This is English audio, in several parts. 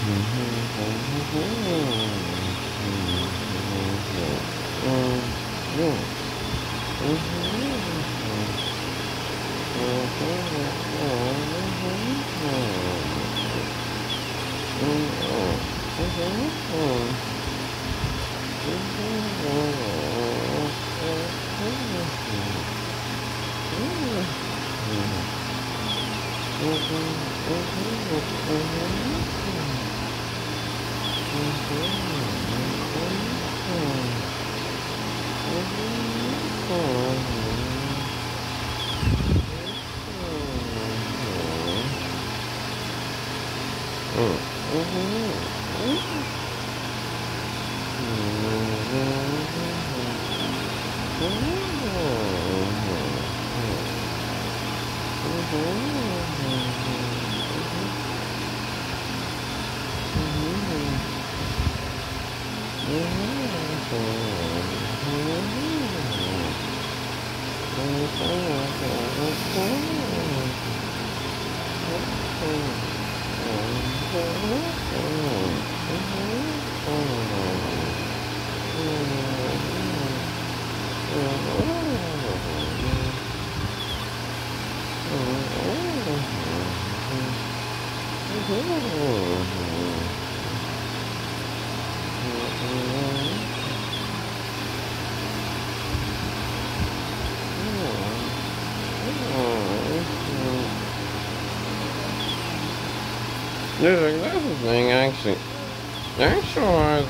There's another thing actually. Actualize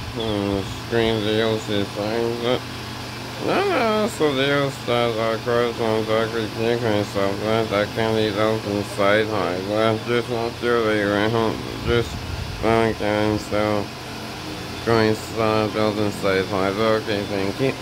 screen DLC things that none of the deal stars are crossed on Dr. Jekyll software that can be open site hardware. Just not sure they around just can so going building site hardware. Okay, thank you.